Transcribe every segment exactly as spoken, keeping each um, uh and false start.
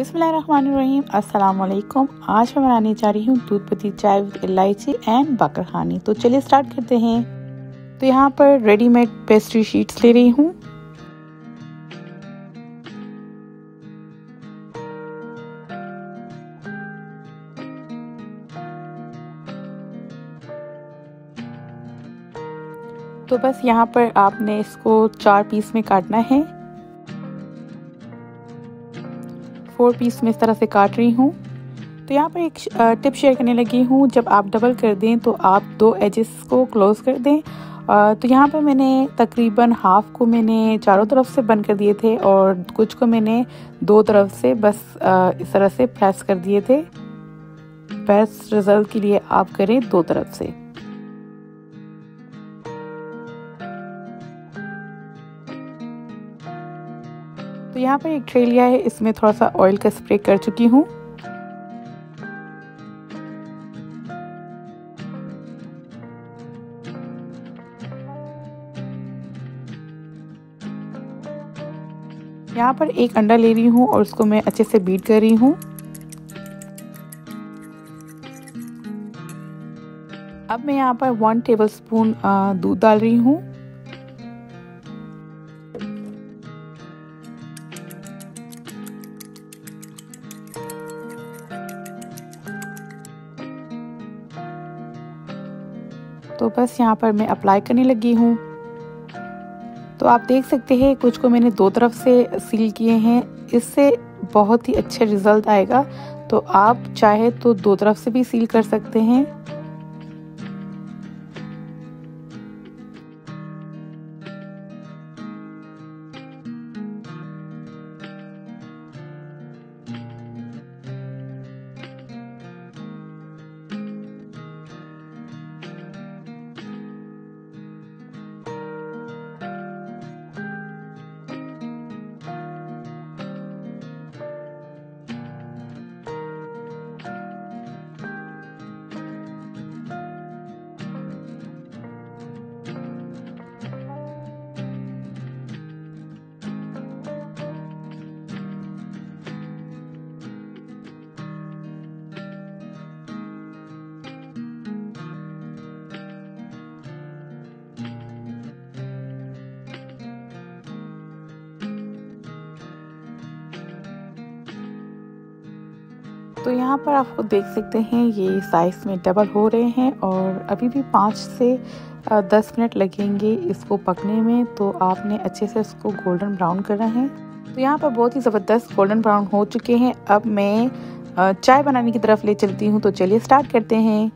बिस्मिल्लाहिर्रहमानिर्रहीम, अस्सलाम वालेकुम। आज मैं बनाने जा रही हूँ दूध पत्ती चाय विद इलायची एंड बकर हनी। तो चलिए स्टार्ट करते हैं। तो यहाँ पर रेडीमेड पेस्ट्री शीट्स ले रही हूँ। तो बस यहाँ पर आपने इसको चार पीस में काटना है। फोर पीस में इस तरह से काट रही हूँ। तो यहाँ पर एक टिप शेयर करने लगी हूँ, जब आप डबल कर दें तो आप दो एजेस को क्लोज कर दें। तो यहाँ पर मैंने तकरीबन हाफ को मैंने चारों तरफ से बंद कर दिए थे और कुछ को मैंने दो तरफ से बस इस तरह से प्रेस कर दिए थे। बेस्ट रिजल्ट के लिए आप करें दो तरफ से। तो यहाँ पर एक ट्रे लिया है, इसमें थोड़ा सा ऑयल का स्प्रे कर चुकी हूँ। यहाँ पर एक अंडा ले रही हूँ और उसको मैं अच्छे से बीट कर रही हूँ। अब मैं यहाँ पर वन टेबलस्पून दूध डाल रही हूँ। तो बस यहाँ पर मैं अप्लाई करने लगी हूँ। तो आप देख सकते हैं कुछ को मैंने दो तरफ से सील किए हैं, इससे बहुत ही अच्छा रिजल्ट आएगा। तो आप चाहे तो दो तरफ से भी सील कर सकते हैं। तो यहाँ पर आपको देख सकते हैं ये साइज़ में डबल हो रहे हैं और अभी भी पाँच से दस मिनट लगेंगे इसको पकने में। तो आपने अच्छे से इसको गोल्डन ब्राउन करना है। तो यहाँ पर बहुत ही ज़बरदस्त गोल्डन ब्राउन हो चुके हैं। अब मैं चाय बनाने की तरफ ले चलती हूँ। तो चलिए स्टार्ट करते हैं।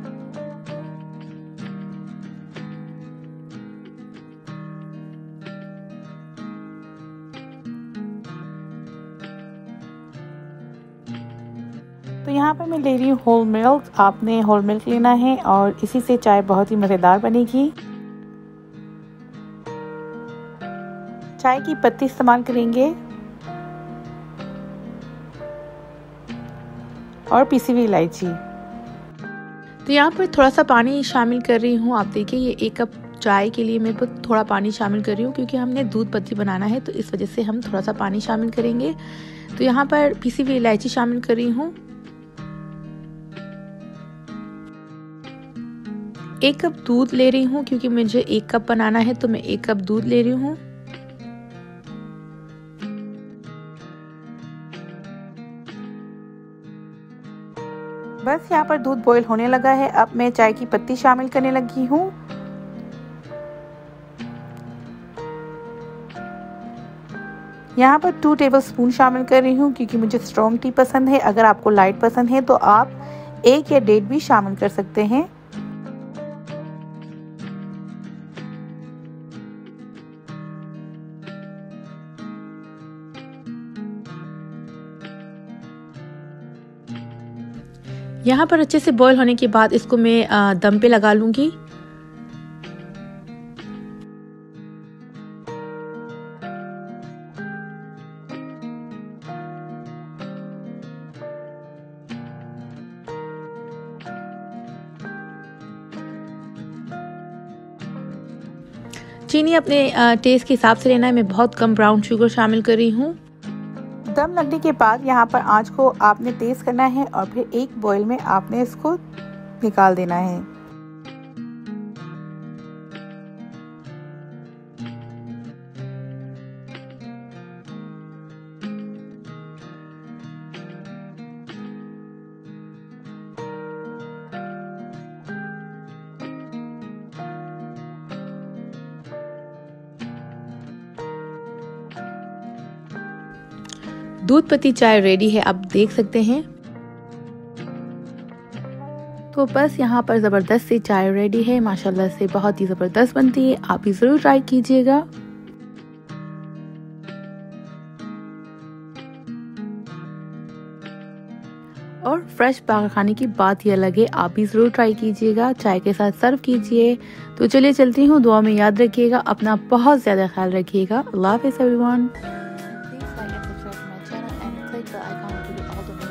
तो यहाँ पर मैं ले रही हूँ होल मिल्क। आपने होल मिल्क लेना है और इसी से चाय बहुत ही मज़ेदार बनेगी। चाय की पत्ती इस्तेमाल करेंगे और पिसी हुई इलायची। तो यहाँ पर थोड़ा सा पानी शामिल कर रही हूँ। आप देखिए ये एक कप चाय के लिए मैं थोड़ा पानी शामिल कर रही हूँ, क्योंकि हमने दूध पत्ती बनाना है तो इस वजह से हम थोड़ा सा पानी शामिल करेंगे। तो यहाँ पर पिसी हुई इलायची शामिल कर रही हूँ। एक कप दूध ले रही हूँ, क्योंकि मुझे एक कप बनाना है तो मैं एक कप दूध ले रही हूँ। बस यहाँ पर दूध बॉईल होने लगा है। अब मैं चाय की पत्ती शामिल करने लगी हूँ। यहाँ पर टू टेबलस्पून शामिल कर रही हूँ, क्योंकि मुझे स्ट्रॉन्ग टी पसंद है। अगर आपको लाइट पसंद है तो आप एक या डेढ़ भी शामिल कर सकते हैं। यहाँ पर अच्छे से बॉईल होने के बाद इसको मैं दम पे लगा लूँगी। चीनी अपने टेस्ट के हिसाब से लेना है। मैं बहुत कम ब्राउन शुगर शामिल कर रही हूँ। दम लगने के बाद यहाँ पर आंच को आपने तेज़ करना है और फिर एक बॉईल में आपने इसको निकाल देना है। दूध पत्ती चाय रेडी है, आप देख सकते हैं। तो बस यहाँ पर ज़बरदस्त सी चाय रेडी है, माशाल्लाह से बहुत ही ज़बरदस्त बनती है। आप भी ज़रूर ट्राई कीजिएगा। और फ्रेश बाहर खाने की बात ही अलग है, आप भी ज़रूर ट्राई कीजिएगा। चाय के साथ सर्व कीजिए। तो चलिए चलती हूँ, दुआ में याद रखिएगा, अपना बहुत ज़्यादा ख्याल रखिएगा। अल्लाह हाफ़िज़ everyone. Please like and subscribe to my channel and click the icon to get all the